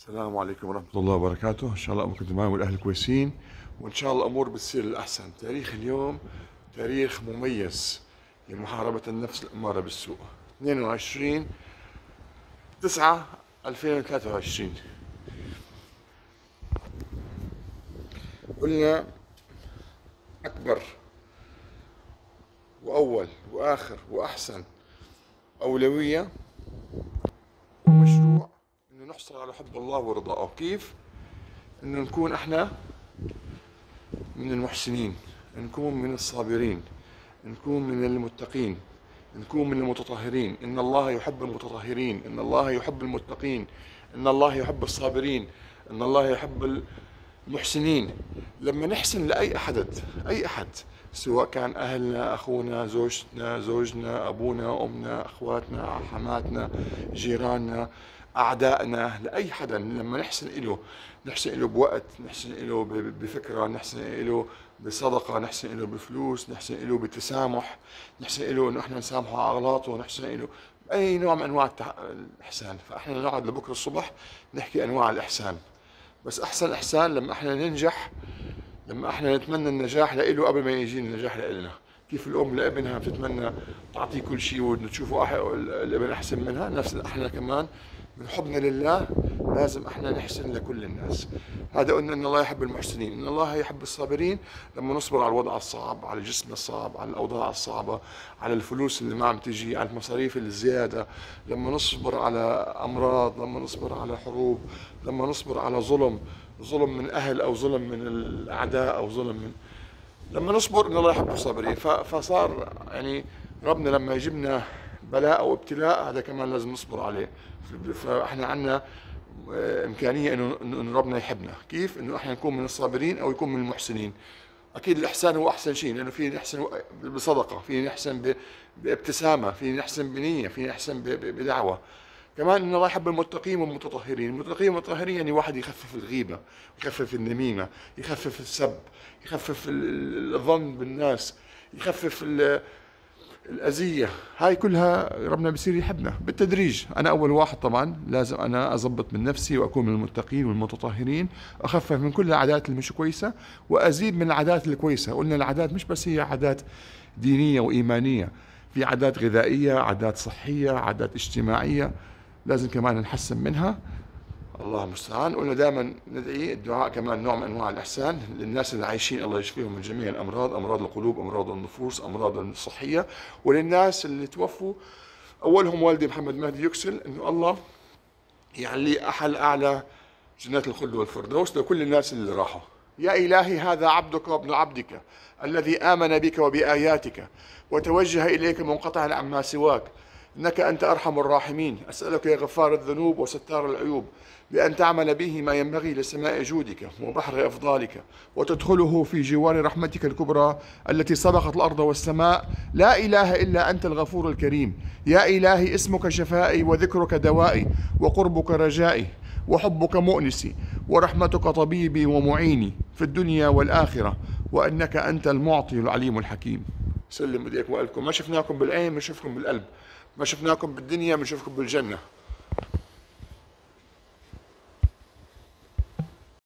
السلام عليكم ورحمة الله وبركاته. إن شاء الله أموركم تمام والأهل كويسين، وإن شاء الله الأمور بتصير الأحسن. تاريخ اليوم تاريخ مميز لمحاربة النفس الأمارة بالسوء، 22/9/2023. قلنا أكبر وأول وآخر وأحسن أولوية ومشروع إنه نحصل على حب الله ورضاه. كيف؟ إنه نكون إحنا من المحسنين، نكون من الصابرين، نكون من المتقين، نكون من المتطهرين. إن الله يحب المتطهرين، إن الله يحب المتقين، إن الله يحب الصابرين، إن الله يحب المحسنين. لما نحسن لأي أي أحد، سواء كان أهلنا، أخونا، زوجتنا، زوجنا، أبونا، أمنا، أخواتنا، حماتنا، جيراننا، أعدائنا، لأي حدا، لما نحسن إله بوقت، نحسن إله بفكرة، نحسن إله بصدقة، نحسن إله بفلوس، نحسن إله بتسامح، نحسن إله إنه إحنا نسامحه على أغلاطه، نحسن إله أي نوع من أنواع الإحسان. فإحنا نقعد لبكرة الصبح نحكي أنواع الإحسان، بس أحسن إحسان لما إحنا ننجح، لما احنا نتمنى النجاح لإله قبل ما يجي النجاح لإلنا. كيف الأم لابنها بتتمنى تعطيه كل شيء وتشوفه الابن أحسن منها، نفس احنا كمان من حبنا لله لازم احنا نحسن لكل الناس. هذا قلنا ان الله يحب المحسنين، ان الله يحب الصابرين. لما نصبر على الوضع الصعب، على جسمنا الصعب، على الأوضاع الصعبة، على الفلوس اللي ما عم تجي، على المصاريف الزيادة، لما نصبر على أمراض، لما نصبر على حروب، لما نصبر على ظلم من أهل أو ظلم من الأعداء أو ظلم من، لما نصبر إن الله يحب الصابرين. فصار يعني ربنا لما يجيبنا بلاء أو ابتلاء هذا كمان لازم نصبر عليه. فإحنا عندنا إمكانية إنه ربنا يحبنا. كيف؟ إنه إحنا نكون من الصابرين أو يكون من المحسنين. أكيد الإحسان هو أحسن شيء، لأنه فيه نحسن بصدقة، فيه نحسن بابتسامة، فيه نحسن بنية، فيه نحسن بدعوة. كمان ان الله يحب المتقين والمتطهرين. المتقين والمتطهرين يعني واحد يخفف الغيبه، يخفف النميمه، يخفف السب، يخفف الظن بالناس، يخفف الاذيه. هاي كلها ربنا بصير يحبنا بالتدريج. انا اول واحد طبعا لازم انا اضبط من نفسي واكون من المتقين والمتطهرين، اخفف من كل العادات اللي مش كويسه وازيد من العادات الكويسه. قلنا العادات مش بس هي عادات دينيه وايمانيه، في عادات غذائيه، عادات صحيه، عادات اجتماعيه لازم كمان نحسن منها. الله المستعان. قلنا دائما ندعي الدعاء كمان نوع من انواع الاحسان للناس اللي عايشين، الله يشفيهم من جميع الامراض، امراض القلوب، امراض النفوس، امراض الصحيه. وللناس اللي توفوا اولهم والدي محمد مهدي يكسل، انه الله يعلي احل اعلى جنات الخلد والفردوس لكل الناس اللي راحوا. يا إلهي هذا عبدك وابن عبدك الذي آمن بك وبآياتك وتوجه إليك منقطعا عما سواك، إنك أنت أرحم الراحمين. أسألك يا غفار الذنوب وستار العيوب بأن تعمل به ما ينبغي لسماء جودك وبحر أفضالك، وتدخله في جوار رحمتك الكبرى التي سبقت الأرض والسماء. لا إله إلا أنت الغفور الكريم. يا إلهي اسمك شفائي وذكرك دوائي وقربك رجائي وحبك مؤنسي ورحمتك طبيبي ومعيني في الدنيا والآخرة، وأنك أنت المعطي العليم الحكيم. سلم بديك وقلكم، ما شفناكم بالعين بنشوفكم بالقلب، ما شفناكم بالدنيا بنشوفكم بالجنة.